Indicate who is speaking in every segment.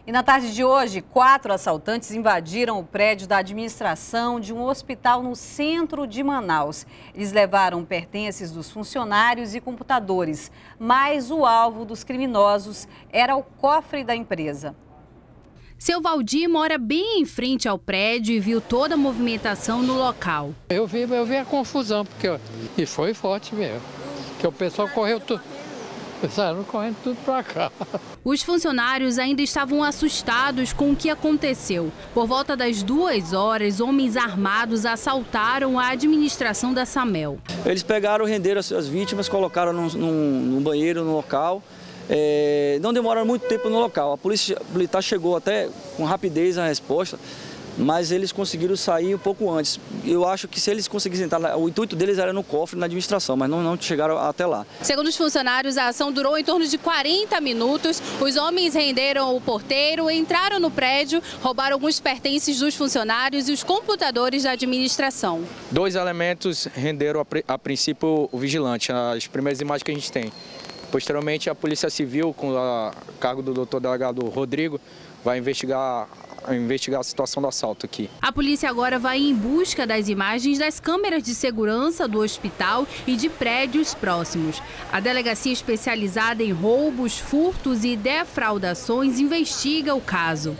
Speaker 1: E na tarde de hoje, 4 assaltantes invadiram o prédio da administração de um hospital no centro de Manaus. Eles levaram pertences dos funcionários e computadores, mas o alvo dos criminosos era o cofre da empresa.
Speaker 2: Seu Valdir mora bem em frente ao prédio e viu toda a movimentação no local.
Speaker 3: Eu vi a confusão, e foi forte mesmo, porque o pessoal correu tudo. Saíram correndo tudo para cá.
Speaker 2: Os funcionários ainda estavam assustados com o que aconteceu. Por volta das 2 horas, homens armados assaltaram a administração da Samel.
Speaker 4: Eles pegaram, renderam as vítimas, colocaram num banheiro no local. Não demoraram muito tempo no local. A polícia militar chegou até com rapidez a resposta, mas eles conseguiram sair um pouco antes. Eu acho que se eles conseguissem entrar, o intuito deles era no cofre, na administração, mas não chegaram até lá.
Speaker 2: Segundo os funcionários, a ação durou em torno de 40 minutos. Os homens renderam o porteiro, entraram no prédio, roubaram alguns pertences dos funcionários e os computadores da administração.
Speaker 5: 2 elementos renderam a princípio o vigilante, as primeiras imagens que a gente tem. Posteriormente, a Polícia Civil, com a cargo do doutor delegado Rodrigo, vai investigar a situação do assalto aqui.
Speaker 2: A polícia agora vai em busca das imagens das câmeras de segurança do hospital e de prédios próximos. A delegacia especializada em roubos, furtos e defraudações investiga o caso.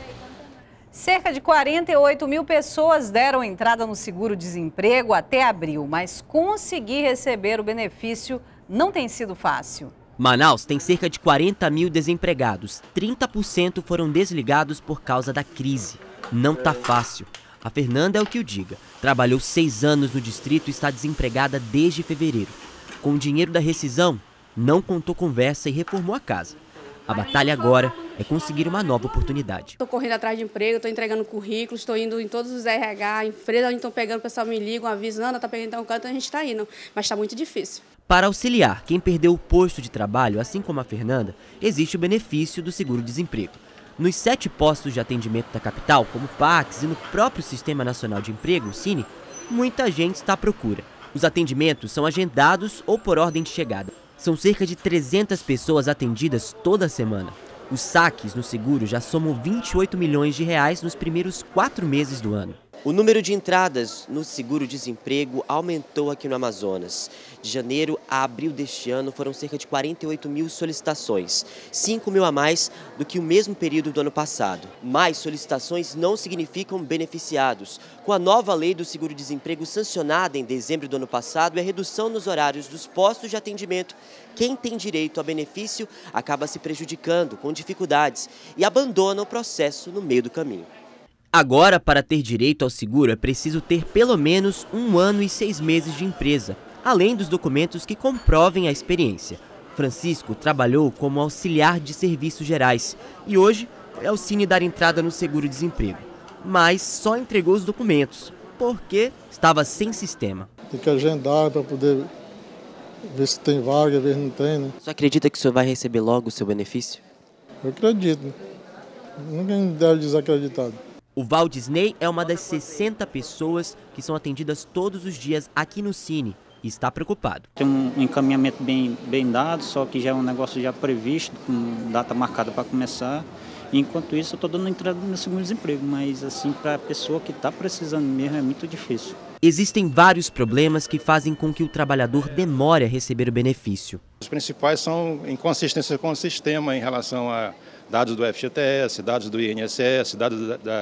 Speaker 1: Cerca de 48 mil pessoas deram entrada no seguro-desemprego até abril, mas conseguir receber o benefício não tem sido fácil.
Speaker 6: Manaus tem cerca de 40 mil desempregados. 30% foram desligados por causa da crise. Não tá fácil. A Fernanda é o que o diga. Trabalhou 6 anos no distrito e está desempregada desde fevereiro. Com o dinheiro da rescisão, não contou conversa e reformou a casa. A batalha agora é conseguir uma nova oportunidade.
Speaker 7: Estou correndo atrás de emprego, estou entregando currículos, estou indo em todos os RH, empresas onde estão pegando, o pessoal me liga, avisando, está pegando um canto, a gente está indo, mas está muito difícil.
Speaker 6: Para auxiliar quem perdeu o posto de trabalho, assim como a Fernanda, existe o benefício do seguro-desemprego. Nos 7 postos de atendimento da capital, como o Pax e no próprio Sistema Nacional de Emprego, o Cine, muita gente está à procura. Os atendimentos são agendados ou por ordem de chegada. São cerca de 300 pessoas atendidas toda semana. Os saques no seguro já somam 28 milhões de reais nos primeiros 4 meses do ano.
Speaker 8: O número de entradas no seguro-desemprego aumentou aqui no Amazonas. De janeiro a abril deste ano foram cerca de 48 mil solicitações, 5 mil a mais do que o mesmo período do ano passado. Mais solicitações não significam beneficiados. Com a nova lei do seguro-desemprego sancionada em dezembro do ano passado e a redução nos horários dos postos de atendimento, quem tem direito a benefício acaba se prejudicando com dificuldades e abandona o processo no meio do caminho.
Speaker 6: Agora, para ter direito ao seguro, é preciso ter pelo menos 1 ano e 6 meses de empresa, além dos documentos que comprovem a experiência. Francisco trabalhou como auxiliar de serviços gerais e hoje é o Cine dar entrada no seguro-desemprego, mas só entregou os documentos, porque estava sem sistema.
Speaker 9: Tem que agendar para poder ver se tem vaga, ver se não tem, né?
Speaker 8: Você acredita que o senhor vai receber logo o seu benefício?
Speaker 9: Eu acredito. Ninguém deve desacreditado.
Speaker 6: O Valdisney é uma das 60 pessoas que são atendidas todos os dias aqui no Cine e está preocupado.
Speaker 10: Tem um encaminhamento bem dado, só que já é um negócio já previsto, com data marcada para começar. E, enquanto isso, eu estou dando entrada no seguro-desemprego, mas assim, para a pessoa que está precisando mesmo é muito difícil.
Speaker 6: Existem vários problemas que fazem com que o trabalhador demore a receber o benefício.
Speaker 11: Os principais são inconsistências com o sistema em relação a dados do FGTS, dados do INSS, dados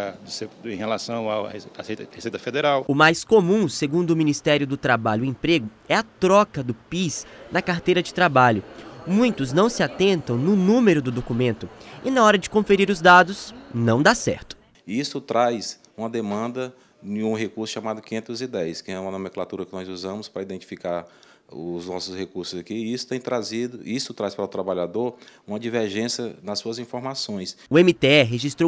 Speaker 11: em relação à Receita Federal.
Speaker 6: O mais comum, segundo o Ministério do Trabalho e Emprego, é a troca do PIS na carteira de trabalho. Muitos não se atentam no número do documento e na hora de conferir os dados, não dá certo.
Speaker 12: Isso traz uma demanda em um recurso chamado 510, que é uma nomenclatura que nós usamos para identificar os nossos recursos aqui, e isso traz para o trabalhador uma divergência nas suas informações.
Speaker 6: O MTE registrou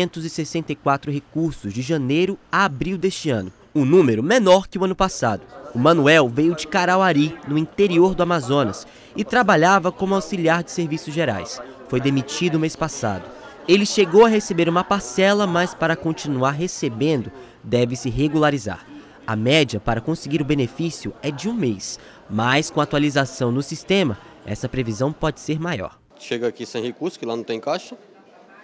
Speaker 6: 564 recursos de janeiro a abril deste ano, um número menor que o ano passado. O Manuel veio de Carauari, no interior do Amazonas, e trabalhava como auxiliar de serviços gerais. Foi demitido mês passado. Ele chegou a receber uma parcela, mas para continuar recebendo, deve se regularizar. A média para conseguir o benefício é de 1 mês, mas com atualização no sistema, essa previsão pode ser maior.
Speaker 13: Chega aqui sem recurso, que lá não tem caixa,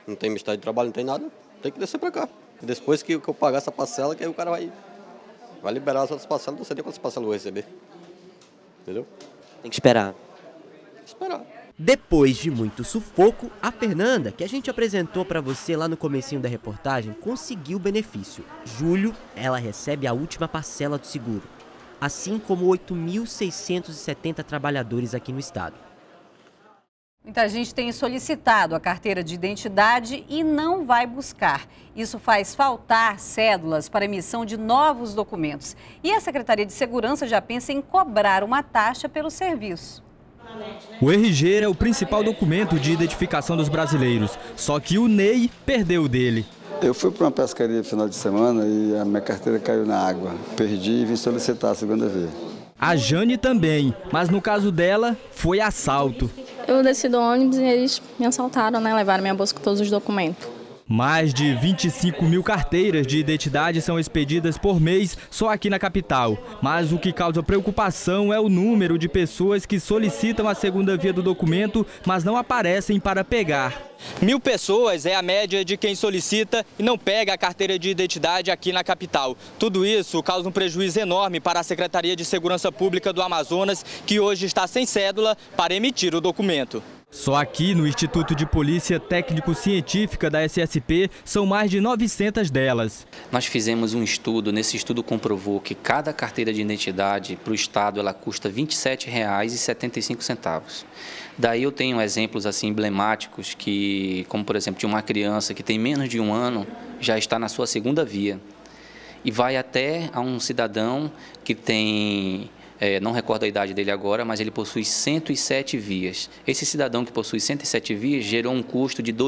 Speaker 13: não tem mistério de trabalho, não tem nada, tem que descer para cá. Depois que eu pagar essa parcela, que aí o cara vai liberar as outras parcelas, não sei nem quantas parcelas eu vou receber. Entendeu?
Speaker 8: Tem que esperar.
Speaker 13: Tem que esperar.
Speaker 6: Depois de muito sufoco, a Fernanda, que a gente apresentou para você lá no comecinho da reportagem, conseguiu o benefício. Julho, ela recebe a última parcela do seguro, assim como 8.670 trabalhadores aqui no estado.
Speaker 1: Muita gente tem solicitado a carteira de identidade e não vai buscar. Isso faz faltar cédulas para emissão de novos documentos. E a Secretaria de Segurança já pensa em cobrar uma taxa pelo serviço.
Speaker 14: O RG é o principal documento de identificação dos brasileiros, só que o Ney perdeu o dele.
Speaker 15: Eu fui para uma pescaria no final de semana e a minha carteira caiu na água. Perdi e vim solicitar a segunda via.
Speaker 14: A Jane também, mas no caso dela, foi assalto.
Speaker 16: Eu desci do ônibus e eles me assaltaram, né? Levaram minha bolsa com todos os documentos.
Speaker 14: Mais de 25 mil carteiras de identidade são expedidas por mês só aqui na capital. Mas o que causa preocupação é o número de pessoas que solicitam a segunda via do documento, mas não aparecem para pegar.
Speaker 17: 1.000 pessoas é a média de quem solicita e não pega a carteira de identidade aqui na capital. Tudo isso causa um prejuízo enorme para a Secretaria de Segurança Pública do Amazonas, que hoje está sem cédula para emitir o documento.
Speaker 14: Só aqui no Instituto de Polícia Técnico-Científica da SSP são mais de 900 delas.
Speaker 18: Nós fizemos um estudo, nesse estudo comprovou que cada carteira de identidade para o Estado ela custa R$ 27,75. Daí eu tenho exemplos assim emblemáticos, como por exemplo de uma criança que tem menos de 1 ano, já está na sua segunda via. E vai até a um cidadão que tem... não recordo a idade dele agora, mas ele possui 107 vias. Esse cidadão que possui 107 vias gerou um custo de R$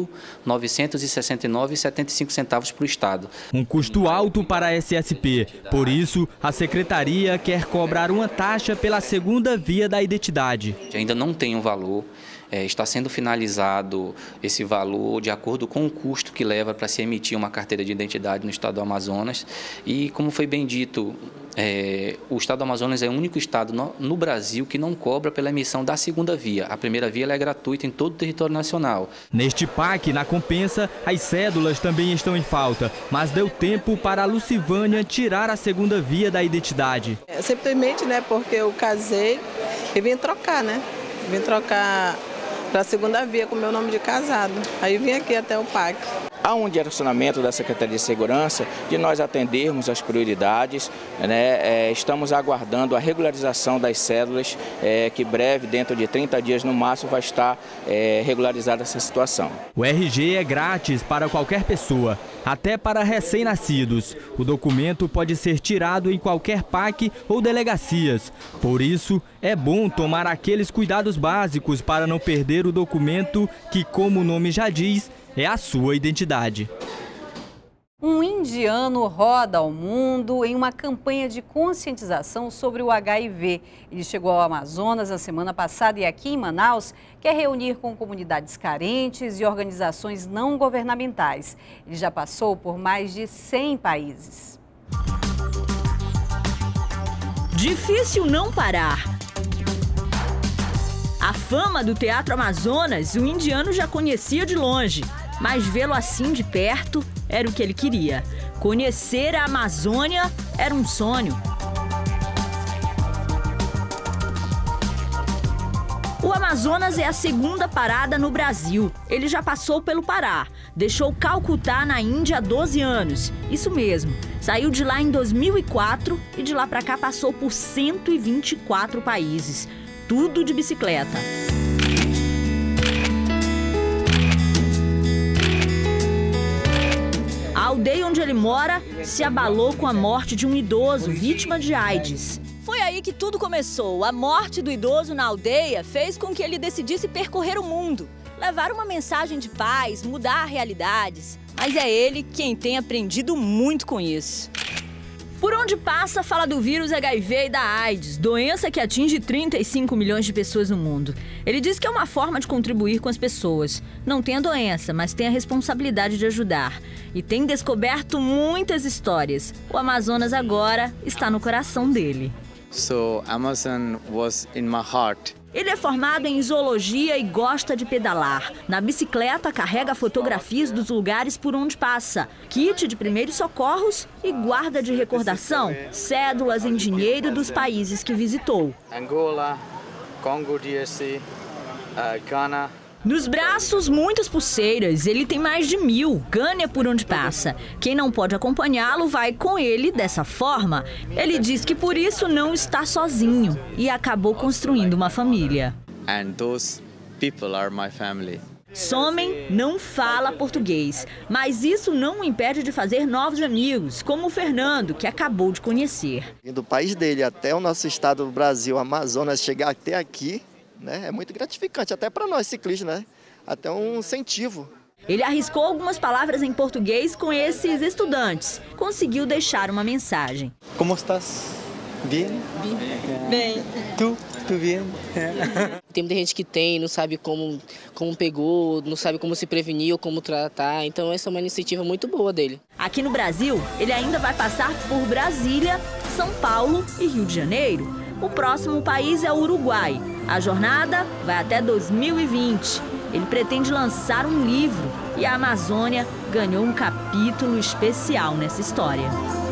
Speaker 18: 2.969,75 para o Estado.
Speaker 14: Um custo alto para a SSP. Por isso, a Secretaria quer cobrar uma taxa pela segunda via da identidade.
Speaker 18: Ainda não tem um valor. Está sendo finalizado esse valor de acordo com o custo que leva para se emitir uma carteira de identidade no estado do Amazonas. E, como foi bem dito, o estado do Amazonas é o único estado no Brasil que não cobra pela emissão da segunda via. A primeira via ela é gratuita em todo o território nacional.
Speaker 14: Neste PAC, na compensa, as cédulas também estão em falta, mas deu tempo para a Lucivânia tirar a segunda via da identidade.
Speaker 19: Simplesmente, porque eu casei e vim trocar, Vim trocar para a segunda via com o meu nome de casado. Aí vim aqui até o PAC.
Speaker 5: Há um direcionamento da Secretaria de Segurança de nós atendermos as prioridades. Estamos aguardando a regularização das cédulas, que breve, dentro de 30 dias no máximo, vai estar regularizada essa situação.
Speaker 14: O RG é grátis para qualquer pessoa, até para recém-nascidos. O documento pode ser tirado em qualquer PAC ou delegacias. Por isso, é bom tomar aqueles cuidados básicos para não perder o documento que, como o nome já diz, é a sua identidade.
Speaker 1: Um indiano roda ao mundo em uma campanha de conscientização sobre o HIV. Ele chegou ao Amazonas na semana passada e aqui em Manaus quer reunir com comunidades carentes e organizações não governamentais. Ele já passou por mais de 100 países.
Speaker 20: Difícil não parar. A fama do Teatro Amazonas, o indiano já conhecia de longe. Mas vê-lo assim de perto era o que ele queria. Conhecer a Amazônia era um sonho. O Amazonas é a segunda parada no Brasil. Ele já passou pelo Pará, deixou Calcutá na Índia há 12 anos. Isso mesmo, saiu de lá em 2004 e de lá para cá passou por 124 países. Tudo de bicicleta. A aldeia onde ele mora se abalou com a morte de um idoso vítima de AIDS.
Speaker 21: Foi aí que tudo começou. A morte do idoso na aldeia fez com que ele decidisse percorrer o mundo, levar uma mensagem de paz, mudar realidades. Mas é ele quem tem aprendido muito com isso. Por onde passa, fala do vírus HIV e da AIDS, doença que atinge 35 milhões de pessoas no mundo. Ele diz que é uma forma de contribuir com as pessoas. Não tem a doença, mas tem a responsabilidade de ajudar. E tem descoberto muitas histórias. O Amazonas agora está no coração dele.
Speaker 22: So Amazon was in my heart.
Speaker 20: Ele é formado em zoologia e gosta de pedalar. Na bicicleta, carrega fotografias dos lugares por onde passa, kit de primeiros socorros e guarda de recordação, cédulas em dinheiro dos países que visitou.
Speaker 3: Angola, Congo DRC, Ghana.
Speaker 20: Nos braços, muitas pulseiras. Ele tem mais de 1000. Ganha por onde passa. Quem não pode acompanhá-lo vai com ele dessa forma. Ele diz que por isso não está sozinho e acabou construindo uma família.
Speaker 3: And those people are my family.
Speaker 20: Somen não fala português, mas isso não o impede de fazer novos amigos, como o Fernando, que acabou de conhecer.
Speaker 22: Do país dele até o nosso estado, o Brasil, Amazonas, chegar até aqui, né, é muito gratificante, até para nós ciclistas, né? Até um incentivo.
Speaker 20: Ele arriscou algumas palavras em português com esses estudantes. Conseguiu deixar uma mensagem.
Speaker 3: Como estás? Bem?
Speaker 23: Bem.
Speaker 3: Tu bem?
Speaker 23: Tem muita gente que não sabe como pegou, não sabe como se prevenir ou como tratar. Então essa é uma iniciativa muito boa dele.
Speaker 20: Aqui no Brasil, ele ainda vai passar por Brasília, São Paulo e Rio de Janeiro. O próximo país é o Uruguai. A jornada vai até 2020. Ele pretende lançar um livro e a Amazônia ganhou um capítulo especial nessa história.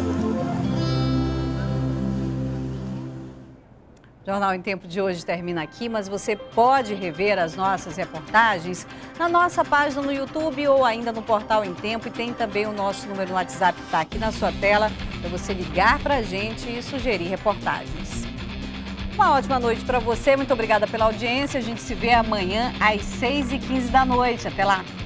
Speaker 1: O Jornal em Tempo de hoje termina aqui, mas você pode rever as nossas reportagens na nossa página no YouTube ou ainda no portal Em Tempo, e tem também o nosso número no WhatsApp que está aqui na sua tela para você ligar para a gente e sugerir reportagens. Uma ótima noite para você, muito obrigada pela audiência. A gente se vê amanhã às 6h15 da noite. Até lá!